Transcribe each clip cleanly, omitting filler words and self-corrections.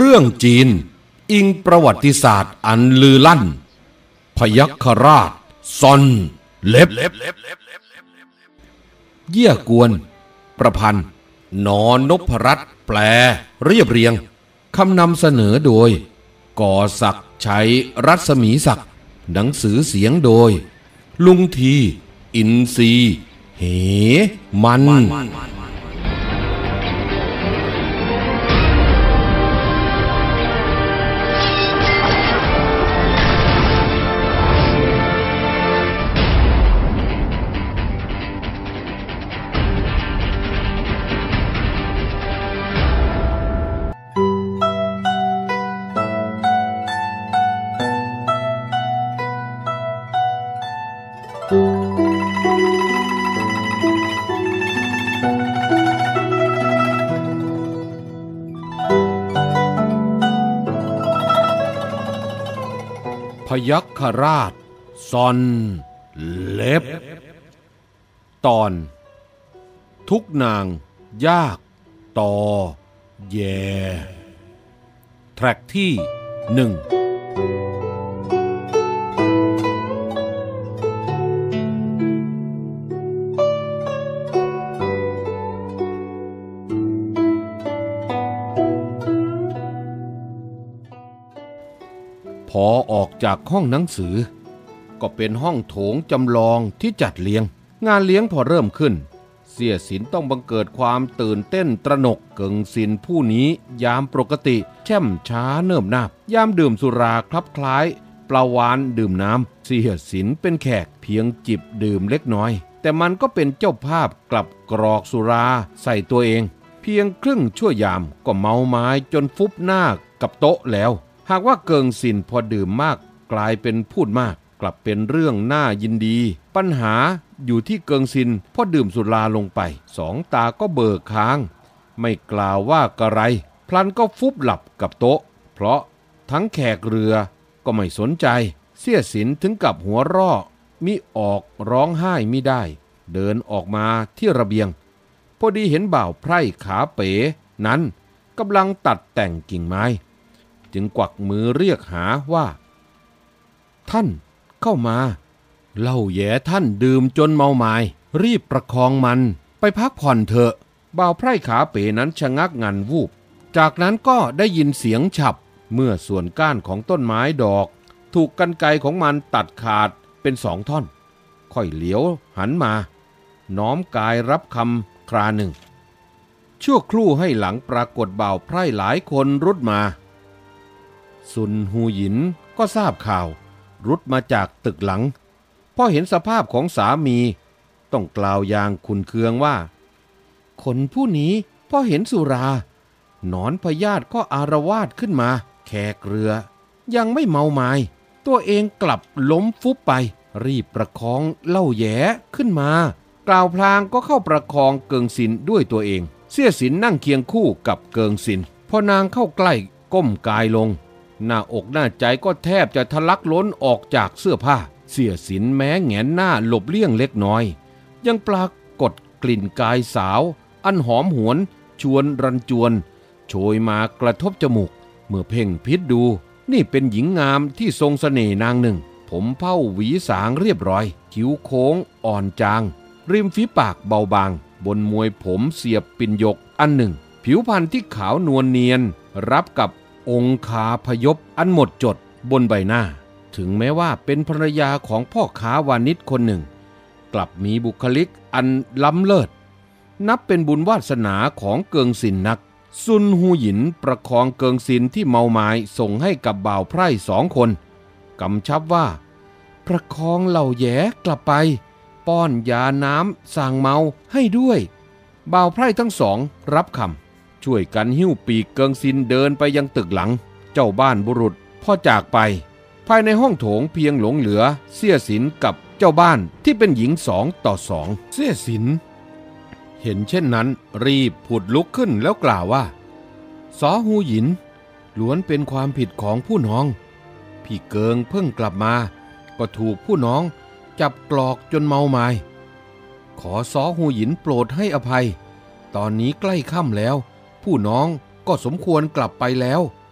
รื่องจีนอิงประวัติศาสตร์อันลือลั่นพยัคฆราชซอนเล็บเยี่ยกวนประพันธ์นนพรัตน์แปลเรียบเรียงคำนำเสนอโดยก่อศักดิ์ชัยรัศมีศักดิ์หนังสือเสียงโดยลุงทีอินทรีเหมันพยัคฆราชซอนเล็บตอนทุกนางยากต่อแย่แทร็กที่1พอออกจากห้องหนังสือก็เป็นห้องโถงจำลองที่จัดเลี้ยงงานเลี้ยงพอเริ่มขึ้นเสี่ยสินต้องบังเกิดความตื่นเต้นตระหนกเกิงสินผู้นี้ยามปกติแช่มช้าเนิ่มนาบยามดื่มสุราคลับคล้ายปลาวานดื่มน้ำเสี่ยสินเป็นแขกเพียงจิบดื่มเล็กน้อยแต่มันก็เป็นเจ้าภาพกลับกรอกสุราใส่ตัวเองเพียงครึ่งชั่วยามก็เมาไม้จนฟุบหน้ากับโต๊ะแล้วหากว่าเกิงสินพอดื่มมากกลายเป็นพูดมากกลับเป็นเรื่องน่ายินดีปัญหาอยู่ที่เกิงสินพอดื่มสุราลงไปสองตาก็เบิกค้างไม่กล่าวว่ากระไรพลันก็ฟุบหลับกับโต๊ะเพราะทั้งแขกเรือก็ไม่สนใจเสี่ยสินถึงกับหัวเราะมิออกร้องไห้มิได้เดินออกมาที่ระเบียงพอดีเห็นบ่าวไพร่ขาเป๋นั้นกำลังตัดแต่งกิ่งไม้จึงกวักมือเรียกหาว่าท่านเข้ามาเล่าแย่ท่านดื่มจนเมาไม้รีบประคองมันไปพักผ่อนเถอะบ่าวไพร่ขาเป๋นั้นชะงักงันวูบจากนั้นก็ได้ยินเสียงฉับเมื่อส่วนก้านของต้นไม้ดอกถูกกรรไกรของมันตัดขาดเป็น2 ท่อนค่อยเหลียวหันมาน้อมกายรับคำคราหนึ่งชั่วครู่ให้หลังปรากฏบ่าวไพร่หลายคนรุดมาซุนฮูหยินก็ทราบข่าวรุดมาจากตึกหลังพอเห็นสภาพของสามีต้องกล่าวอย่างขุ่นเคืองว่าคนผู้นี้พอเห็นสุราหนอนพยาธิก็อารวาสขึ้นมาแขกเรือยังไม่เมาไม้ตัวเองกลับล้มฟุบไปรีบประคองเล่าแย่ขึ้นมากล่าวพลางก็เข้าประคองเกิงสินด้วยตัวเองเสี่ยสินนั่งเคียงคู่กับเกิงสินพอนางเข้าใกล้ก้มกายลงหน้าอกหน้าใจก็แทบจะทะลักล้นออกจากเสื้อผ้าเสี่ยสินแม้แงนหน้าหลบเลี่ยงเล็กน้อยยังปรากฏกลิ่นกายสาวอันหอมหวนชวนรันจวนโชยมากระทบจมูกเมื่อเพ่งพิษดูนี่เป็นหญิงงามที่ทรงเสน่ห์นางหนึ่งผมเผ้าหวีสางเรียบร้อยคิ้วโค้งอ่อนจางริมฝีปากเบาบางบนมวยผมเสียบปิ่นหยกอันหนึ่งผิวพรรณที่ขาวนวลเนียนรับกับองคาพยพอันหมดจดบนใบหน้าถึงแม้ว่าเป็นภรรยาของพ่อค้าวานิชคนหนึ่งกลับมีบุคลิกอันล้ำเลิศนับเป็นบุญวาสนาของเกิงสินนักซุนฮูหยินประคองเกิงสินที่เมาไม้ส่งให้กับบ่าวไพร่2 คนกำชับว่าประคองเหล่าแย่กลับไปป้อนยาน้ำสั่งเมาให้ด้วยบ่าวไพร่ทั้ง2รับคำช่วยกันหิ้วปีกเกิงซินเดินไปยังตึกหลังเจ้าบ้านบุรุษพ่อจากไปภายในห้องโถงเพียงหลงเหลือเสี่ยสินกับเจ้าบ้านที่เป็นหญิง2 ต่อ 2เสี่ยสินเห็นเช่นนั้นรีบผุดลุกขึ้นแล้วกล่าวว่าสอฮูหยินล้วนเป็นความผิดของผู้น้องพี่เกิงเพิ่งกลับมาก็ถูกผู้น้องจับกลอกจนเมาไม้ขอสอฮูหยินโปรดให้อภัยตอนนี้ใกล้ค่ำแล้วผู้น้องก็สมควรกลับไปแล้ว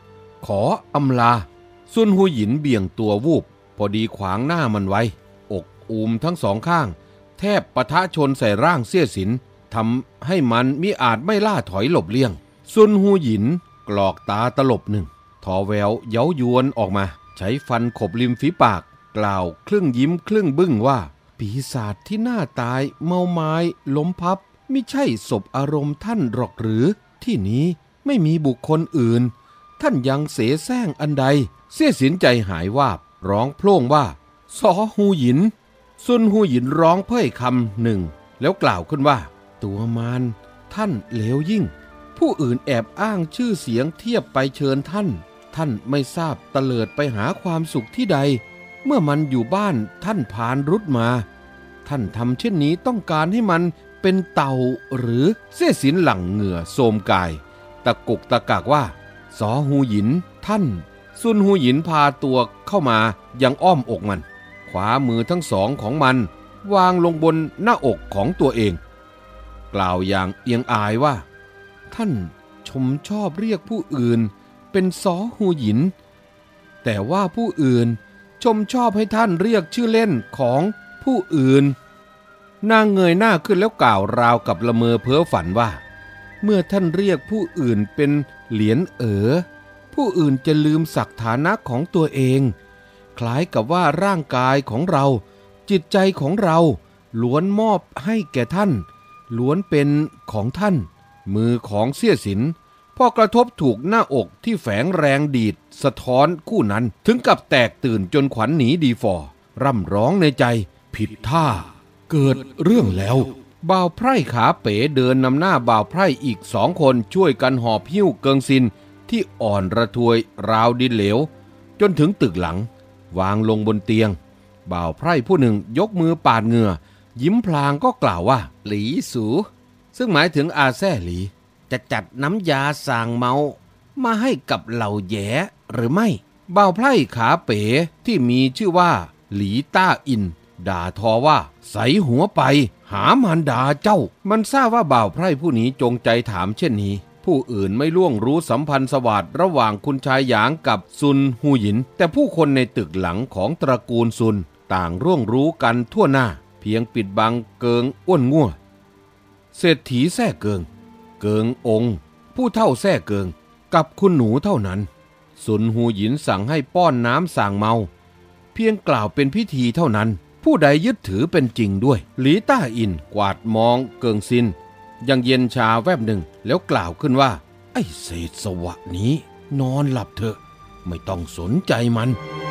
ขออำลาซุนหูหยินเบี่ยงตัววูบพอดีขวางหน้ามันไว้อกอูมทั้งสองข้างแทบปะทะชนใส่ร่างเสี้ยสินทำให้มันมิอาจไม่ล่าถอยหลบเลี่ยงซุนหูหยินกรอกตาตลบหนึ่งทอแววเย้ายวนออกมาใช้ฟันขบริมฝีปากกล่าวครึ่งยิ้มครึ่งบึ้งว่าปีศาจที่หน้าตายเมาไม้ล้มพับไม่ใช่ศพอารมณ์ท่านหรอกหรือที่นี้ไม่มีบุคคลอื่นท่านยังเสแสร้งอันใดเสี้ยสินใจหายวาบร้องโพล่งว่าสอหูหยินซุนหูหยินร้องเพ่ยคำหนึ่งแล้วกล่าวขึ้นว่าตัวมารท่านเลวยิ่งผู้อื่นแอบอ้างชื่อเสียงเทียบไปเชิญท่านไม่ทราบตะเลิดไปหาความสุขที่ใดเมื่อมันอยู่บ้านท่านผ่านรุดมาท่านทำเช่นนี้ต้องการให้มันเป็นเต่าหรือเสี้ยสินหลั่งเหงื่อโสมกายตะกุกตะกากว่าสอหูหยินท่านซุนหูหยินพาตัวเข้ามายังอ้อมอกมันขวามือทั้งสองของมันวางลงบนหน้าอกของตัวเองกล่าวอย่างเอียงอายว่าท่านชมชอบเรียกผู้อื่นเป็นสอหูหยินแต่ว่าผู้อื่นชมชอบให้ท่านเรียกชื่อเล่นของผู้อื่นนางเงยหน้าขึ้นแล้วกล่าวราวกับละเมอเพ้อฝันว่าเมื่อท่านเรียกผู้อื่นเป็นเหลียนผู้อื่นจะลืมศักดิ์ฐานะของตัวเองคล้ายกับว่าร่างกายของเราจิตใจของเราล้วนมอบให้แก่ท่านล้วนเป็นของท่านมือของเสี้ยสินพอกระทบถูกหน้าอกที่แฝงแรงดีดสะท้อนคู่นั้นถึงกับแตกตื่นจนขวัญหนีดีฟอร่ำร้องในใจผิดท่าเกิดเรื่องแล้วบ่าวไพร่ขาเป๋เดินนำหน้าบ่าวไพร่อีก2 คนช่วยกันหอบหิ้วเกิงซินที่อ่อนระทวยราวดินเหลวจนถึงตึกหลังวางลงบนเตียงบ่าวไพร่ผู้หนึ่งยกมือปาดเหงื่อยิ้มพลางก็กล่าวว่าหลีสูซึ่งหมายถึงอาแซ่หลีจะจัดน้ำยาสางเมามาให้กับเหล่าแย่หรือไม่บ่าวไพร่ขาเป๋ที่มีชื่อว่าหลีต้าอินด่าทอว่าใส่หัวไปหามารดาเจ้ามันทราบว่าบ่าวไพร่ผู้นี้จงใจถามเช่นนี้ผู้อื่นไม่ล่วงรู้สัมพันธ์สวัสดิ์ระหว่างคุณชายหยางกับซุนหูหยินแต่ผู้คนในตึกหลังของตระกูลซุนต่างร่วงรู้กันทั่วหน้าเพียงปิดบังเกิงอ้วนง่วเศรษฐีแท้เกิงองค์ผู้เฒ่าแท้เกิงกับคุณหนูเท่านั้นซุนหูหยินสั่งให้ป้อนน้ำส่างเมาเพียงกล่าวเป็นพิธีเท่านั้นผู้ใดยึดถือเป็นจริงด้วยหลีต้าอินกวาดมองเกิงซินยังเย็นชาแวบหนึ่งแล้วกล่าวขึ้นว่าไอ้เศษสวะนี้นอนหลับเถอะไม่ต้องสนใจมัน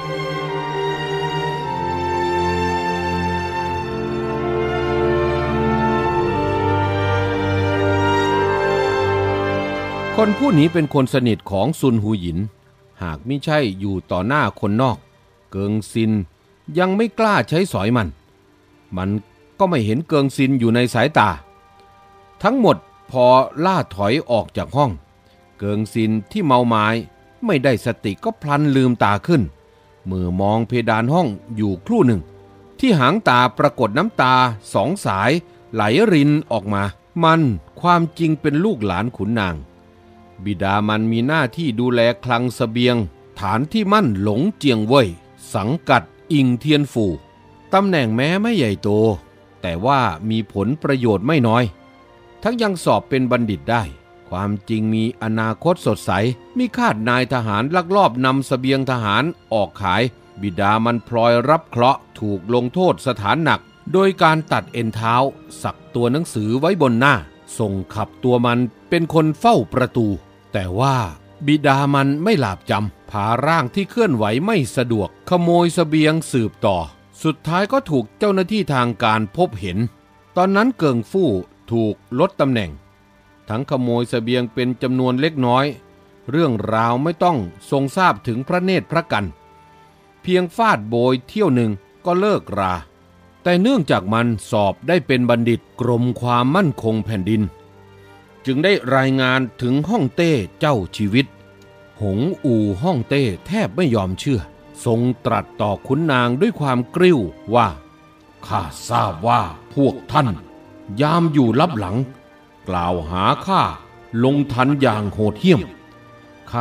คนผู้นี้เป็นคนสนิทของซุนหูหยินหากมิใช่อยู่ต่อหน้าคนนอกเกิงซินยังไม่กล้าใช้สอยมันก็ไม่เห็นเกิงซินอยู่ในสายตาทั้งหมดพอล่าถอยออกจากห้องเกิงซินที่เมาไม้ไม่ได้สติก็พลันลืมตาขึ้นมือมองเพดานห้องอยู่ครู่หนึ่งที่หางตาปรากฏน้ำตา2 สายไหลรินออกมามันความจริงเป็นลูกหลานขุนนางบิดามันมีหน้าที่ดูแลคลังเสบียงฐานที่มั่นหลงเจียงเว่ยสังกัดอิงเทียนฝูตำแหน่งแม้ไม่ใหญ่โตแต่ว่ามีผลประโยชน์ไม่น้อยทั้งยังสอบเป็นบัณฑิตได้ความจริงมีอนาคตสดใสมิคาดนายทหารลักลอบนำเสบียงทหารออกขายบิดามันพลอยรับเคราะห์ถูกลงโทษสถานหนักโดยการตัดเอ็นเท้าสักตัวหนังสือไว้บนหน้าส่งขับตัวมันเป็นคนเฝ้าประตูแต่ว่าบิดามันไม่หลาบจำพาร่างที่เคลื่อนไหวไม่สะดวกขโมยเสบียงสืบต่อสุดท้ายก็ถูกเจ้าหน้าที่ทางการพบเห็นตอนนั้นเกิงฟู่ถูกลดตำแหน่งทั้งขโมยเสบียงเป็นจำนวนเล็กน้อยเรื่องราวไม่ต้องทรงทราบถึงพระเนตรพระกันเพียงฟาดโบยเที่ยวหนึ่งก็เลิกราแต่เนื่องจากมันสอบได้เป็นบัณฑิตกรมความมั่นคงแผ่นดินจึงได้รายงานถึงฮ่องเต้เจ้าชีวิตหงอู่ฮ่องเต้แทบไม่ยอมเชื่อทรงตรัสต่อขุนนางด้วยความกริ้วว่าข้าทราบว่าพวกท่านยามอยู่ลับหลังกล่าวหาข้าลงทันอย่างโหดเหี้ยมข้า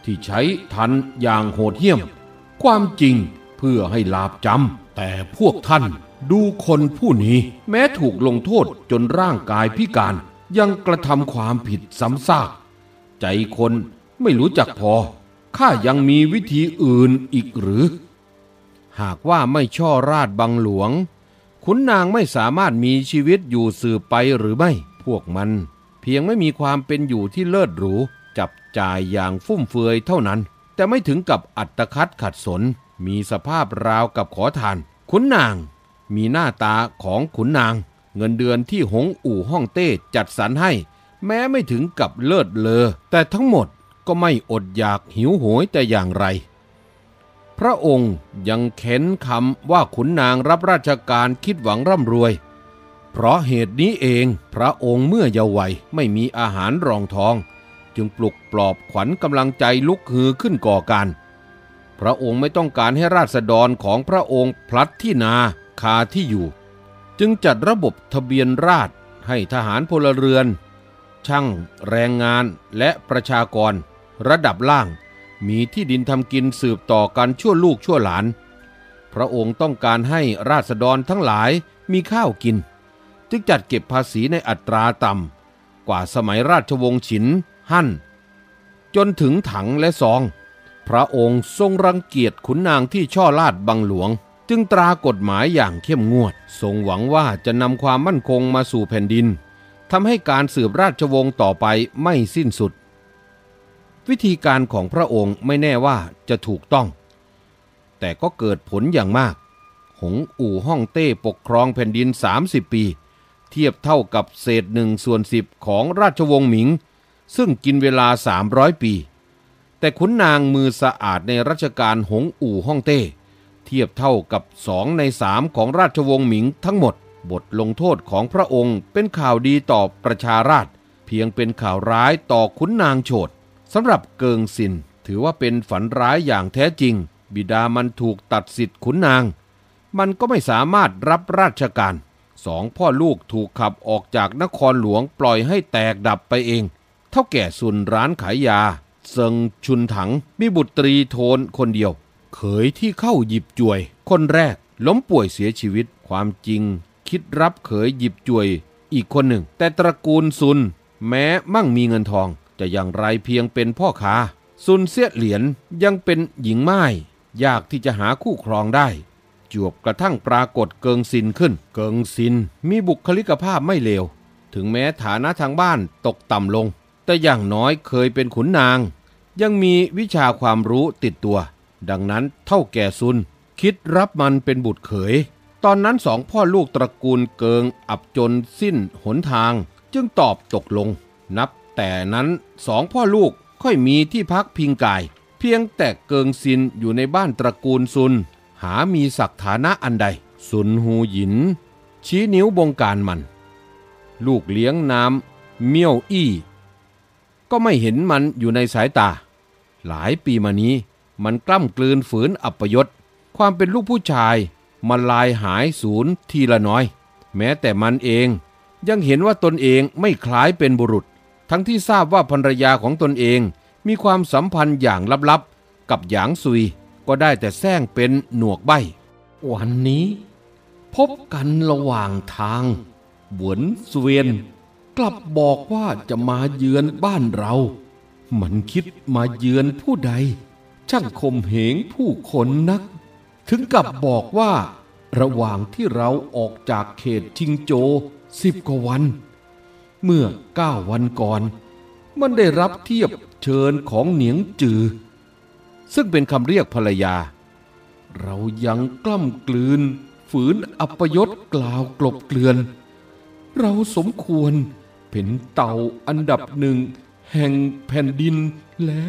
ที่ใช้ทันอย่างโหดเหี้ยมความจริงเพื่อให้ลาภจำแต่พวกท่านดูคนผู้นี้แม้ถูกลงโทษจนร่างกายพิการยังกระทำความผิดซ้ำซากใจคนไม่รู้จักพอข้ายังมีวิธีอื่นอีกหรือหากว่าไม่ช่อราชบังหลวงขุนนางไม่สามารถมีชีวิตอยู่สืบไปหรือไม่พวกมันเพียงไม่มีความเป็นอยู่ที่เลิศหรูจับจ่ายอย่างฟุ่มเฟือยเท่านั้นแต่ไม่ถึงกับอัตคัดขัดสนมีสภาพราวกับขอทานขุนนางมีหน้าตาของขุนนางเงินเดือนที่หงอู่ฮ่องเต้จัดสรรให้แม้ไม่ถึงกับเลิศเลอแต่ทั้งหมดก็ไม่อดอยากหิวโหยแต่อย่างไรพระองค์ยังเค้นคำว่าขุนนางรับราชการคิดหวังร่ำรวยเพราะเหตุนี้เองพระองค์เมื่อเยาว์วัยไม่มีอาหารรองท้องจึงปลุกปลอบขวัญกำลังใจลุกฮือขึ้นก่อการพระองค์ไม่ต้องการให้ราษฎรของพระองค์พลัดที่นาคาที่อยู่จึงจัดระบบทะเบียนราษฎร์ให้ทหารพลเรือนช่างแรงงานและประชากรระดับล่างมีที่ดินทำกินสืบต่อกันชั่วลูกชั่วหลานพระองค์ต้องการให้ราษฎรทั้งหลายมีข้าวกินจึงจัดเก็บภาษีในอัตราต่ำกว่าสมัยราชวงศ์ฉินฮั่นจนถึงถังและซองพระองค์ทรงรังเกียจขุนนางที่ช่อราชบังหลวงจึงตรากฎหมายอย่างเข้มงวดทรงหวังว่าจะนำความมั่นคงมาสู่แผ่นดินทำให้การสืบราชวงศ์ต่อไปไม่สิ้นสุดวิธีการของพระองค์ไม่แน่ว่าจะถูกต้องแต่ก็เกิดผลอย่างมากหงอู่ฮ่องเต้ปกครองแผ่นดิน30 ปีเทียบเท่ากับเศษ1/10ของราชวงศ์หมิงซึ่งกินเวลา300 ปีแต่ขุนนางมือสะอาดในรัชกาลหงอู่ฮ่องเต้เทียบเท่ากับ2 ใน 3ของราชวงศ์หมิงทั้งหมดบทลงโทษของพระองค์เป็นข่าวดีต่อประชาราษฎร์เพียงเป็นข่าวร้ายต่อขุนนางโฉดสำหรับเกิงซินถือว่าเป็นฝันร้ายอย่างแท้จริงบิดามันถูกตัดสิทธิ์ขุนนางมันก็ไม่สามารถรับราชการ2 พ่อลูกถูกขับออกจากนครหลวงปล่อยให้แตกดับไปเองเท่าแก่ซุนร้านขายยาเซิงชุนถังมีบุตรีโทนคนเดียวเขยที่เข้าหยิบจ่วยคนแรกล้มป่วยเสียชีวิตความจริงคิดรับเขยหยิบจ่วยอีกคนหนึ่งแต่ตระกูลซุนแม้มั่งมีเงินทองจะอย่างไรเพียงเป็นพ่อค้าซุนเสียเหรียญยังเป็นหญิงม่ายยากที่จะหาคู่ครองได้จวบกระทั่งปรากฏเกิงซินขึ้นเกิงซินมีบุคลิกภาพไม่เลวถึงแม้ฐานะทางบ้านตกต่ำลงแต่อย่างน้อยเคยเป็นขุนนางยังมีวิชาความรู้ติดตัวดังนั้นเท่าแก่ซุนคิดรับมันเป็นบุตรเขยตอนนั้น2 พ่อลูกตระกูลเกิงอับจนสิ้นหนทางจึงตอบตกลงนับแต่นั้น2 พ่อลูกค่อยมีที่พักพิงกายเพียงแต่เกิงซินอยู่ในบ้านตระกูลซุนหามีศักดิ์ฐานะอันใดซุนฮูหยินชี้นิ้วบงการมันลูกเลี้ยงนามเมี่ยวอี้ก็ไม่เห็นมันอยู่ในสายตาหลายปีมานี้มันกล้ำกลืนฝืนอัปยศความเป็นลูกผู้ชายมันลายหายสูญทีละน้อยแม้แต่มันเองยังเห็นว่าตนเองไม่คล้ายเป็นบุรุษทั้งที่ทราบว่าภรรยาของตนเองมีความสัมพันธ์อย่างลับๆกับหยางซุยก็ได้แต่แซงเป็นหนวกใบ้วันนี้พบกันระหว่างทางหวนเสวียนกลับบอกว่าจะมาเยือนบ้านเรามันคิดมาเยือนผู้ใดช่างข่มเหงผู้คนนักถึงกับบอกว่าระหว่างที่เราออกจากเขตชิงโจ10 กว่าวันเมื่อ9 วันก่อนมันได้รับเทียบเชิญของเหนียงจือซึ่งเป็นคำเรียกภรรยาเรายังกล้ำกลืนฝืนอัปยศกล่าวกลบเกลื่อนเราสมควรเป็นเต่าอันดับ1แห่งแผ่นดินแล้ว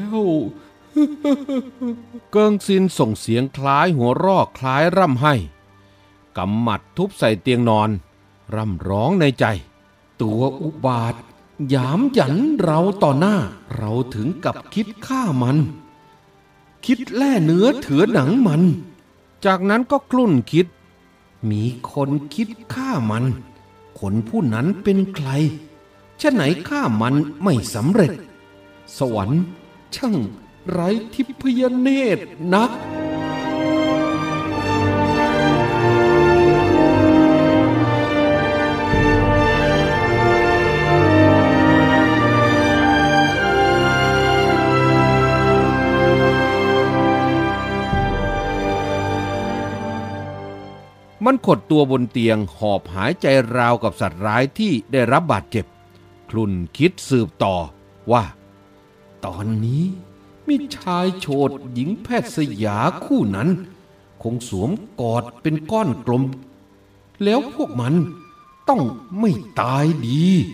เกิงซินส่งเสียงคล้ายหัวรอกคล้ายร่ำไห้กำหมัดทุบใส่เตียงนอนร่ำร้องในใจตัวอุบาทหยามหยันเราต่อหน้าเราถึงกับคิดฆ่ามันคิดแล่เนื้อเถือหนังมันจากนั้นก็คลุ่นคิดมีคนคิดฆ่ามันคนผู้นั้นเป็นใครฉะไหนฆ่ามันไม่สำเร็จสวรรค์ช่างไร้ทิพยเนตรนักมันขดตัวบนเตียงหอบหายใจราวกับสัตว์ร้ายที่ได้รับบาดเจ็บคลุ่นคิดสืบต่อว่าตอนนี้มีชายโฉดหญิงแพทย์สยาคู่นั้นคงสวมกอดเป็นก้อนกลมแล้วพวกมันต้องไม่ตายดี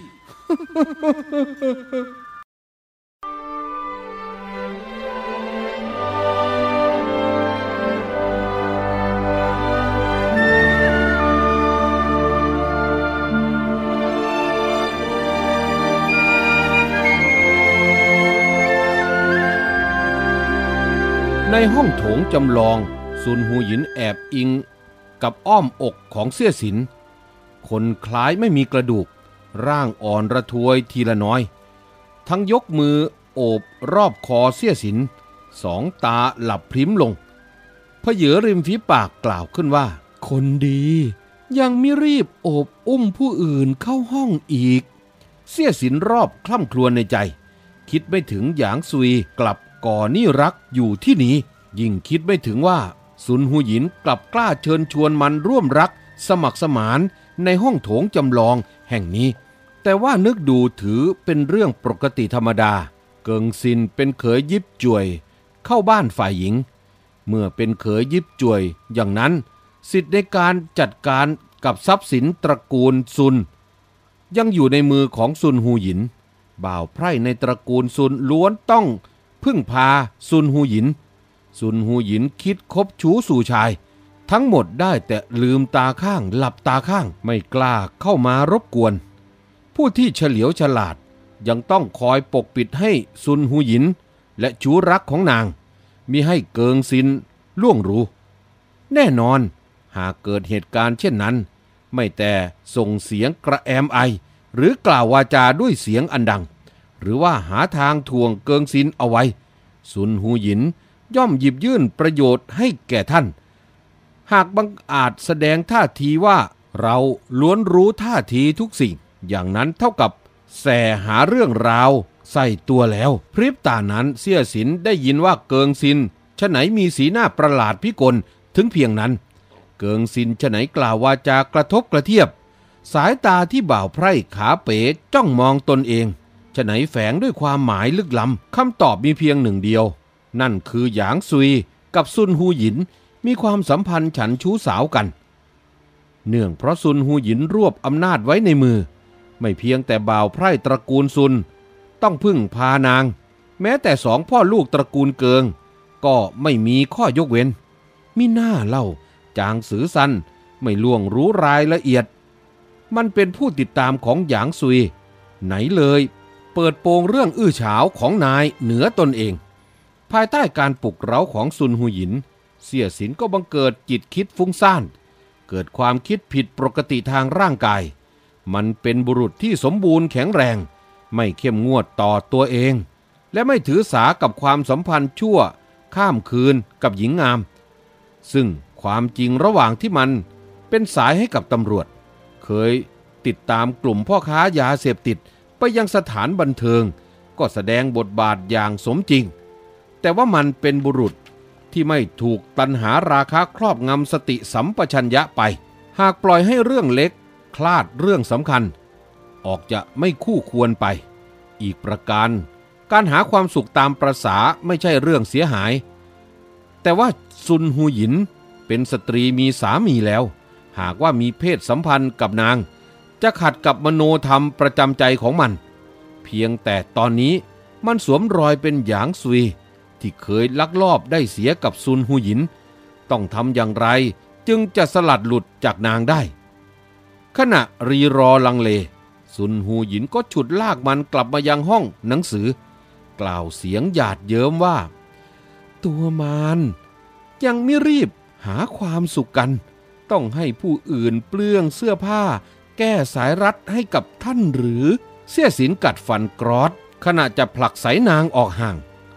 ในห้องโถงจำลองซุนฮูหยินแอบอิงกับอ้อมอกของเสี่ยสินคนคล้ายไม่มีกระดูกร่างอ่อนระทวยทีละน้อยทั้งยกมือโอบรอบคอเสี่ยสินสองตาหลับพริ้มลงพเยอริมฝีปากกล่าวขึ้นว่าคนดียังไม่รีบโอบอุ้มผู้อื่นเข้าห้องอีกเสี่ยสินรอบคล่ำครวญในใจคิดไม่ถึงหยางซุยกลับก่อนี่รักอยู่ที่นี้ยิ่งคิดไม่ถึงว่าซุนฮูหยินกลับกล้าเชิญชวนมันร่วมรักสมัครสมานในห้องโถงจำลองแห่งนี้แต่ว่านึกดูถือเป็นเรื่องปกติธรรมดาเกิงซินเป็นเขยยิบจ่วยเข้าบ้านฝ่ายหญิงเมื่อเป็นเขยยิบจ่วยอย่างนั้นสิทธิในการจัดการกับทรัพย์สินตระกูลซุนยังอยู่ในมือของซุนฮูหยินบ่าวไพร่ในตระกูลซุนล้วนต้องพึ่งพาซุนฮูหยินซุนฮูหยินคิดคบชู้สู่ชายทั้งหมดได้แต่ลืมตาข้างหลับตาข้างไม่กล้าเข้ามารบกวนผู้ที่เฉลียวฉลาดยังต้องคอยปกปิดให้ซุนฮูหยินและชู้รักของนางมิให้เกิงซินล่วงรู้แน่นอนหากเกิดเหตุการณ์เช่นนั้นไม่แต่ส่งเสียงกระแอมไอหรือกล่าววาจาด้วยเสียงอันดังหรือว่าหาทางทวงเกิงซินเอาไว้ซุนฮูหยินย่อมหยิบยื่นประโยชน์ให้แก่ท่านหากบังอาจแสดงท่าทีว่าเราล้วนรู้ท่าทีทุกสิ่งอย่างนั้นเท่ากับแส่หาเรื่องราวใส่ตัวแล้วพริบตานั้นเสี่ยสินได้ยินว่าเกิงซินฉะไหนมีสีหน้าประหลาดพิกลถึงเพียงนั้นเกิงซินฉะไหนกล่าววาจากระทบกระเทียบสายตาที่บ่าวไพร่ขาเป๋จ้องมองตนเองฉะไหนแฝงด้วยความหมายลึกล้ำคำตอบมีเพียงหนึ่งเดียวนั่นคือหยางซุยกับซุนฮูหยินมีความสัมพันธ์ฉันชู้สาวกันเนื่องเพราะซุนฮูหยินรวบอำนาจไว้ในมือไม่เพียงแต่บ่าวไพร่ตระกูลซุนต้องพึ่งพานางแม้แต่สองพ่อลูกตระกูลเกิงก็ไม่มีข้อยกเว้นมิน่าเล่าจางสือซันไม่ล่วงรู้รายละเอียดมันเป็นผู้ติดตามของหยางซุยไหนเลยเปิดโปงเรื่องอื้อฉาวของนายเหนือตนเองภายใต้การปลุกเร้าของซุนฮูหยินเสี่ยสินก็บังเกิดจิตคิดฟุ้งซ่านเกิดความคิดผิดปกติทางร่างกายมันเป็นบุรุษที่สมบูรณ์แข็งแรงไม่เข้มงวดต่อตัวเองและไม่ถือสากับความสัมพันธ์ชั่วข้ามคืนกับหญิงงามซึ่งความจริงระหว่างที่มันเป็นสายให้กับตำรวจเคยติดตามกลุ่มพ่อค้ายาเสพติดไปยังสถานบันเทิงก็แสดงบทบาทอย่างสมจริงแต่ว่ามันเป็นบุรุษที่ไม่ถูกตัณหาราคะครอบงำสติสัมปชัญญะไปหากปล่อยให้เรื่องเล็กคลาดเรื่องสำคัญออกจะไม่คู่ควรไปอีกประการการหาความสุขตามประสาไม่ใช่เรื่องเสียหายแต่ว่าซุนฮูหยินเป็นสตรีมีสามีแล้วหากว่ามีเพศสัมพันธ์กับนางจะขัดกับมโนธรรมประจำใจของมันเพียงแต่ตอนนี้มันสวมรอยเป็นหยางซุยที่เคยลักลอบได้เสียกับซุนฮูหยินต้องทำอย่างไรจึงจะสลัดหลุดจากนางได้ขณะรีรอลังเลซุนฮูหยินก็ฉุดลากมันกลับมายังห้องหนังสือกล่าวเสียงหยาดเยิ้มว่าตัวมารยังไม่รีบหาความสุขกันต้องให้ผู้อื่นเปลื้องเสื้อผ้าแก้สายรัดให้กับท่านหรือเสี่ยสินกัดฟันกรอดขณะจะผลักไสนางออกห่าง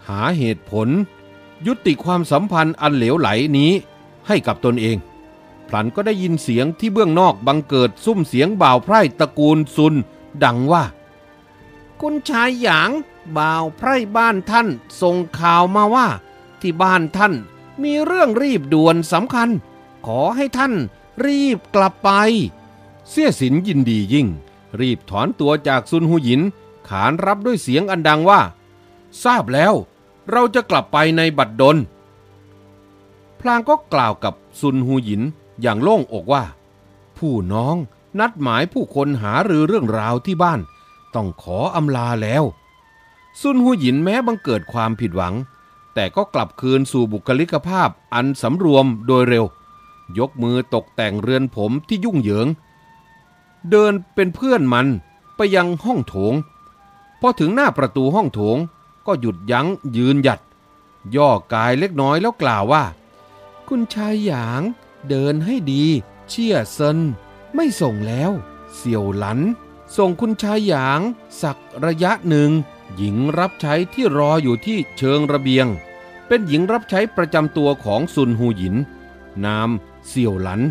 หาเหตุผลยุติความสัมพันธ์อันเหลวไหลนี้ให้กับตนเองพลันก็ได้ยินเสียงที่เบื้องนอกบังเกิดซุ้มเสียงบ่าวไพร่ตระกูลซุนดังว่าคุณชายหยางบ่าวไพร่บ้านท่านส่งข่าวมาว่าที่บ้านท่านมีเรื่องรีบด่วนสำคัญขอให้ท่านรีบกลับไปเสี่ยสินยินดียิ่งรีบถอนตัวจากซุนหูหยินขานรับด้วยเสียงอันดังว่าทราบแล้วเราจะกลับไปในบัดดลพลางก็กล่าวกับซุนหูหยินอย่างโล่งอกว่าผู้น้องนัดหมายผู้คนหารือเรื่องราวที่บ้านต้องขออำลาแล้วซุนหูหยินแม้บังเกิดความผิดหวังแต่ก็กลับคืนสู่บุคลิกภาพอันสำรวมโดยเร็วยกมือตกแต่งเรือนผมที่ยุ่งเหยิงเดินเป็นเพื่อนมันไปยังห้องโถงพอถึงหน้าประตูห้องโถงก็หยุดยั้งยืนหยัดย่อกายเล็กน้อยแล้วกล่าวว่าคุณชายหยางเดินให้ดีเชี่ยเซินไม่ส่งแล้วเสี่ยวหลันส่งคุณชายหยางสักระยะหนึ่งหญิงรับใช้ที่รออยู่ที่เชิงระเบียงเป็นหญิงรับใช้ประจำตัวของซุนหูหยินนามเสี่ยวหลัน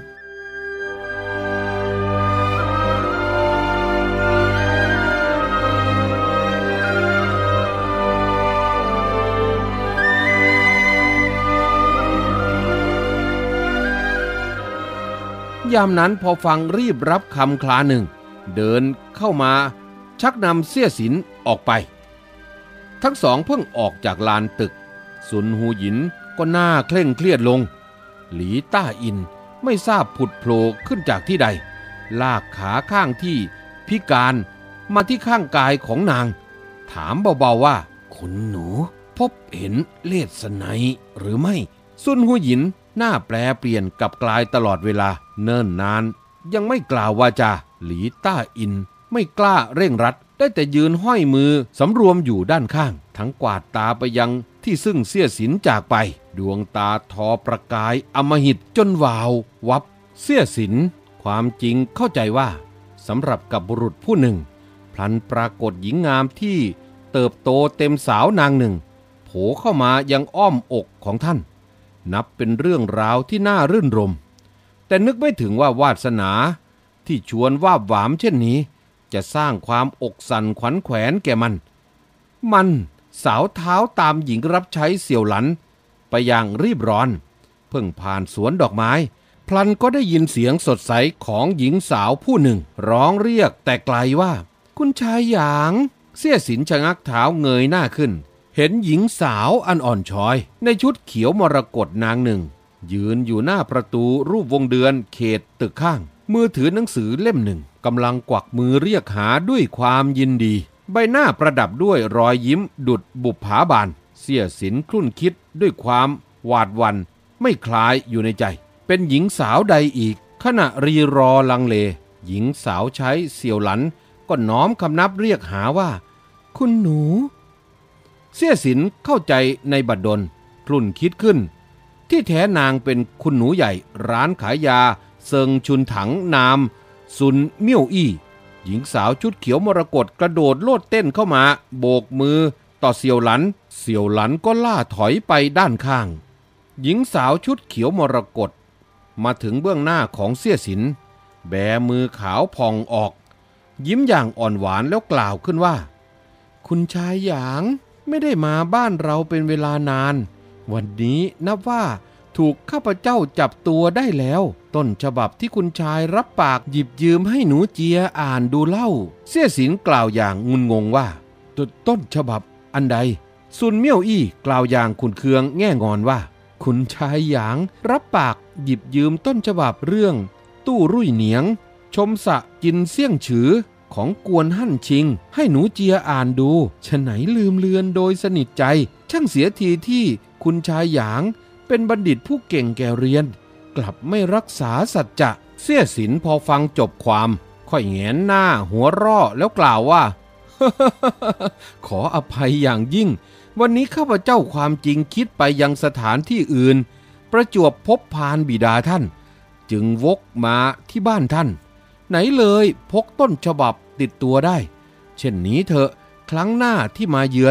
ยามนั้นพอฟังรีบรับคำคลาหนึ่งเดินเข้ามาชักนำเสี่ยสินออกไปทั้งสองเพิ่งออกจากลานตึกซุนหูหยินก็หน้าเคร่งเครียดลงหลีต้าอินไม่ทราบผุดโผล่ขึ้นจากที่ใดลากขาข้างที่พิการมาที่ข้างกายของนางถามเบาๆว่าคุณหนูพบเห็นเลสไนหรือไม่ซุนหูหยินหน้าแปรเปลี่ยนกับกลายตลอดเวลาเนิ่นนานยังไม่กล่าววาจาหลีต้าอินไม่กล้าเร่งรัดได้แต่ยืนห้อยมือสำรวมอยู่ด้านข้างทั้งกวาดตาไปยังที่ซึ่งเสี่ยสินจากไปดวงตาทอประกายอำมหิตจนวาววับเสี่ยสินความจริงเข้าใจว่าสำหรับกับบุรุษผู้หนึ่งพลันปรากฏหญิงงามที่เติบโตเต็มสาวนางหนึ่งโผล่เข้ามายังอ้อมอกของท่านนับเป็นเรื่องราวที่น่ารื่นรมแต่นึกไม่ถึงว่าวาสนาที่ชวนวาบหวามเช่นนี้จะสร้างความอกสั่นขวัญแขวนแก่มันสาวเท้าตามหญิงรับใช้เสี่ยวหลันไปอย่างรีบร้อนเพิ่งผ่านสวนดอกไม้พลันก็ได้ยินเสียงสดใสของหญิงสาวผู้หนึ่งร้องเรียกแต่ไกลว่าคุณชายหยางเสี่ยสินชะงักเท้าเงยหน้าขึ้นเห็นหญิงสาวอันอ่อนช้อยในชุดเขียวมรกตนางหนึ่งยืนอยู่หน้าประตูรูปวงเดือนเขตตึกข้างมือถือหนังสือเล่มหนึ่งกำลังกวักมือเรียกหาด้วยความยินดีใบหน้าประดับด้วยรอยยิ้มดุจบุปผาบานเสี่ยสินคลุ่นคิดด้วยความหวาดหวั่นไม่คลายอยู่ในใจเป็นหญิงสาวใดอีกขณะรีรอลังเลหญิงสาวใช้เสี่ยวหลันก็น้อมคำนับเรียกหาว่าคุณหนูเสี่ยสินเข้าใจในบัดดลคลุ่นคิดขึ้นที่แท้นางเป็นคุณหนูใหญ่ร้านขายยาเซิงชุนถังนามซุนเมี่ยวอี้หญิงสาวชุดเขียวมรกตกระโดดโลดเต้นเข้ามาโบกมือต่อเสี่ยวหลันก็ล่าถอยไปด้านข้างหญิงสาวชุดเขียวมรกตมาถึงเบื้องหน้าของเสี่ยสินแบมือขาวผ่องออกยิ้มอย่างอ่อนหวานแล้วกล่าวขึ้นว่าคุณชายหยางไม่ได้มาบ้านเราเป็นเวลานานวันนี้นับว่าถูกข้าพเจ้าจับตัวได้แล้วต้นฉบับที่คุณชายรับปากหยิบยืมให้หนูเจียอ่านดูเล่าเสี่ยสินกล่าวอย่างงุนงงว่าต้นฉบับอันใดซุนเมี่ยวอี้กล่าวอย่างขุ่นเคืองแง่งอนว่าคุณชายหยางรับปากหยิบยืมต้นฉบับเรื่องตู้รุ่ยเหนียงชมสะจินเสี่ยงฉือของกวนหั่นชิงให้หนูเจียอ่านดูฉะไหนลืมเลือนโดยสนิทใจช่างเสียทีที่คุณชายหยางเป็นบัณฑิตผู้เก่งแก่เรียนกลับไม่รักษาสัจจะเสี่ยสินพอฟังจบความค่อยแงนหน้าหัวเราะแล้วกล่าวว่า ขออภัยอย่างยิ่งวันนี้ข้าพเจ้าความจริงคิดไปยังสถานที่อื่นประจวบพบพานบิดาท่านจึงวกมาที่บ้านท่านไหนเลยพกต้นฉบับติดตัวได้เช่นนี้เถอะครั้งหน้าที่มาเยือน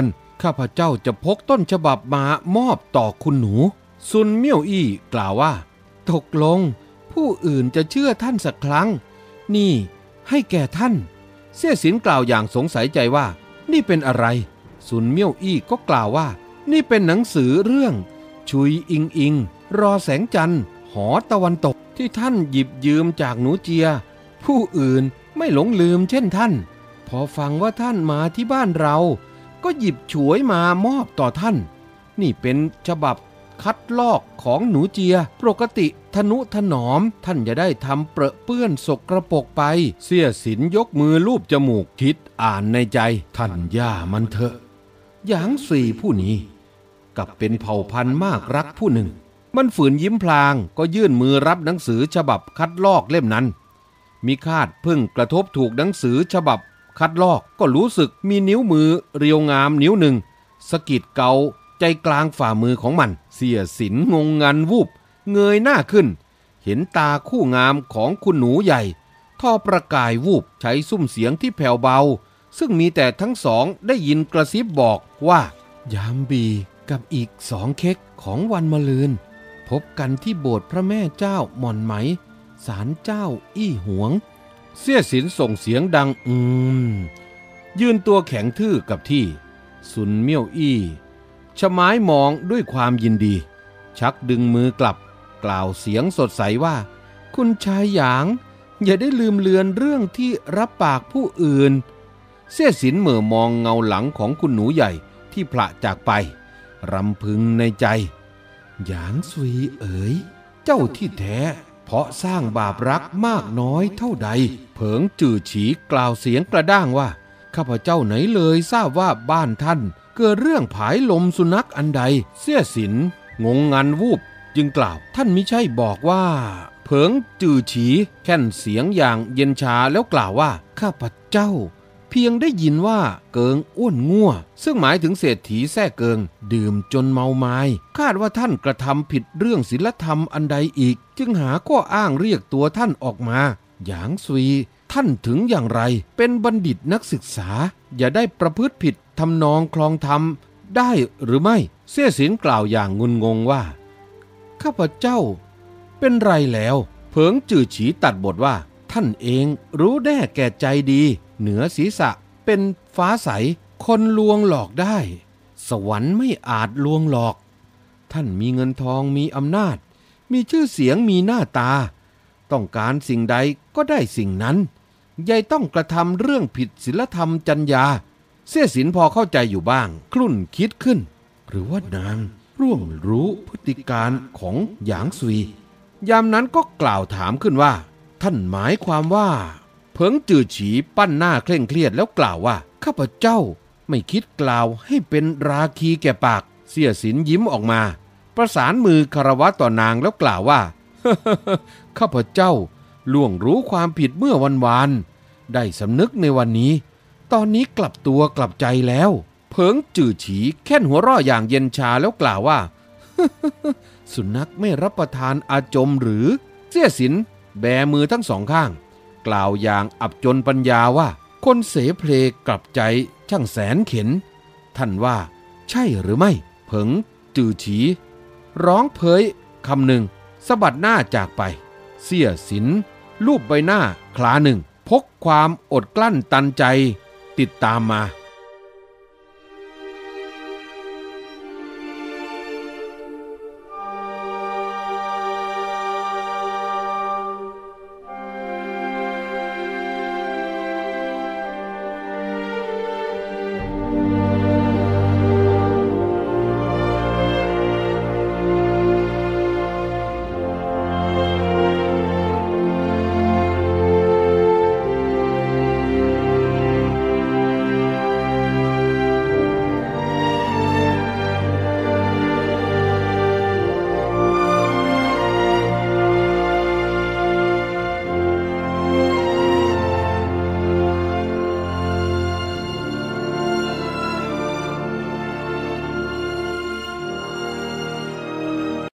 ข้าพเจ้าจะพกต้นฉบับมามอบต่อคุณหนูซุนเมี่ยวอี้กล่าวว่าตกลงผู้อื่นจะเชื่อท่านสักครั้งนี่ให้แก่ท่านเสี่ยสินกล่าวอย่างสงสัยใจว่านี่เป็นอะไรซุนเมี่ยวอี้ก็กล่าวว่านี่เป็นหนังสือเรื่องชุยอิงอิงรอแสงจันทร์หอตะวันตกที่ท่านหยิบยืมจากหนูเจียผู้อื่นไม่หลงลืมเช่นท่านพอฟังว่าท่านมาที่บ้านเราก็หยิบฉวยมามอบต่อท่านนี่เป็นฉบับคัดลอกของหนูเจียปกติทนุถนอมท่านจะได้ทำเปรอะเปื้อนสกระปรกไปเสี่ยสินยกมือลูบจมูกคิดอ่านในใจท่านย่ามันเถอะหยางสี่ผู้นี้กับเป็นเผ่าพันธุ์มากรักผู้หนึ่งมันฝืนยิ้มพลางก็ยื่นมือรับหนังสือฉบับคัดลอกเล่มนั้นมิคาดเพิ่งกระทบถูกหนังสือฉบับคัดลอกก็รู้สึกมีนิ้วมือเรียวงามนิ้วหนึ่งสะกิดเกาใจกลางฝ่ามือของมันเสี่ยสินงงงันวูบเงยหน้าขึ้นเห็นตาคู่งามของคุณหนูใหญ่ทอประกายวูบใช้ซุ้มเสียงที่แผ่วเบาซึ่งมีแต่ทั้งสองได้ยินกระซิบบอกว่ายามบีกับอีก2 เค้กของวันมะรืนพบกันที่โบสถ์พระแม่เจ้าหม่อนไหมศาลเจ้าอี้หวงเสี่ยสินส่งเสียงดังยืนตัวแข็งทื่อกับที่ซุนเมี่ยวอี้ชะม้ายมองด้วยความยินดีชักดึงมือกลับกล่าวเสียงสดใสว่าคุณชายหยางอย่าได้ลืมเลือนเรื่องที่รับปากผู้อื่นเสี่ยสินเหม่อมองเงาหลังของคุณหนูใหญ่ที่พละจากไปรำพึงในใจหยางซุยเอ๋ยเจ้าที่แท้เพราะสร้างบาปรักมากน้อยเท่าใดเผิงจื่อฉีกล่าวเสียงกระด้างว่าข้าพเจ้าไหนเลยทราบว่าบ้านท่านเกิดเรื่องผายลมสุนัขอันใดเสี่ยสินงงงันวูบจึงกล่าวท่านมิใช่บอกว่าเผิงจื่อฉีแค่นเสียงอย่างเย็นชาแล้วกล่าวว่าข้าพเจ้าเพียงได้ยินว่าเกิงอ้วนงั่วซึ่งหมายถึงเศรษฐีแท้เกิงดื่มจนเมาไม้คาดว่าท่านกระทำผิดเรื่องศีลธรรมอันใดอีกจึงหาข้ออ้างเรียกตัวท่านออกมาหยางซุยท่านถึงอย่างไรเป็นบัณฑิตนักศึกษาอย่าได้ประพฤติผิดทำนองคลองธรรมได้หรือไม่เสี่ยสินกล่าวอย่างงุนงงว่าข้าพเจ้าเป็นไรแล้วเผิงจื่อฉีตัดบทว่าท่านเองรู้แน่แก่ใจดีเหนือศีรษะเป็นฟ้าใสคนลวงหลอกได้สวรรค์ไม่อาจลวงหลอกท่านมีเงินทองมีอำนาจมีชื่อเสียงมีหน้าตาต้องการสิ่งใดก็ได้สิ่งนั้นยายต้องกระทำเรื่องผิดศีลธรรมจรรยาเสี่ยสินพอเข้าใจอยู่บ้างครุ่นคิดขึ้นหรือว่านางร่วงรู้พฤติการของหยางซุยยามนั้นก็กล่าวถามขึ้นว่าท่านหมายความว่าเผิงจื่อฉีปั้นหน้าเคร่งเครียดแล้วกล่าวว่าข้าพเจ้าไม่คิดกล่าวให้เป็นราคีแก่ปากเสี่ยสินยิ้มออกมาประสานมือคารวะต่อนางแล้วกล่าวว่า ข้าพเจ้าล่วงรู้ความผิดเมื่อวันวานได้สำนึกในวันนี้ตอนนี้กลับตัวกลับใจแล้วเผิงจื่อฉีแค่นหัวเราะอย่างเย็นชาแล้วกล่าวว่า สุนัขไม่รับประทานอาจมหรือเสี่ยสินแบมือทั้งสองข้างกล่าวอย่างอับจนปัญญาว่าคนเสเพลกลับใจช่างแสนเข็ญท่านว่าใช่หรือไม่เผิงจื่อฉีร้องเผยคำหนึ่งสะบัดหน้าจากไปเสี่ยสินลูบใบหน้าคลาหนึ่งพกความอดกลั้นตันใจติดตามมา